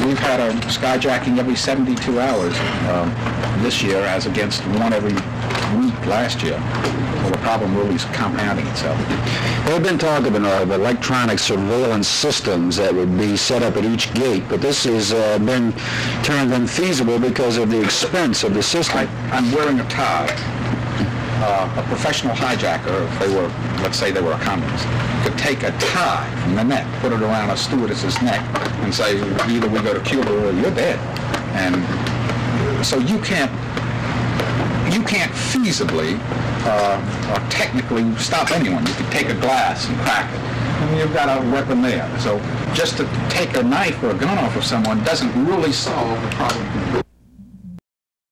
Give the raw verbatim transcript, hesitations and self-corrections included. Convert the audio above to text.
we've had a skyjacking every seventy-two hours um, this year, as against one every week last year. So the problem really is compounding itself. There have been talk of, an, of electronic surveillance systems that would be set up at each gate, but this has uh, been turned unfeasible because of the expense of the system. I, I'm wearing a tie. Uh, a professional hijacker, if they were, let's say they were a communist, could take a tie from the neck, put it around a stewardess's neck, and say, either we go to Cuba or you're dead. And so you can't, you can't feasibly uh, or technically stop anyone. You could take a glass and crack it, and you've got a weapon there. So just to take a knife or a gun off of someone doesn't really solve the problem.